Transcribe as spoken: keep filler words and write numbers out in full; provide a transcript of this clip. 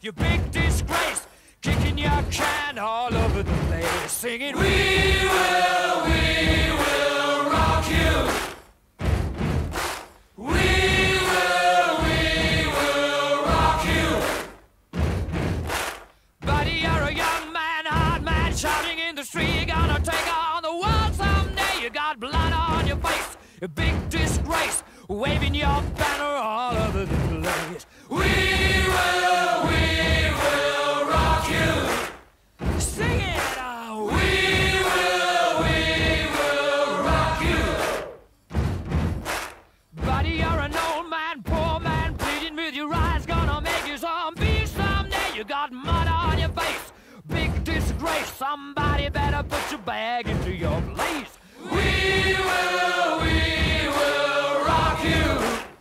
you big disgrace, kicking your can all over the place, singing, we will, we will rock you. We will, we will rock you. Buddy, you're a young man, hard man, shouting in the street, you're gonna take on the world someday. You got blood on your face, a big disgrace, waving your banner all over the place. We will, we will rock you. Sing it out. We will, we will rock you. Buddy, you're an old man, poor man, pleading with your eyes, gonna make you zombie someday. You got mud on your face, big disgrace. Somebody better put your bag into your place. We will, we will rock you.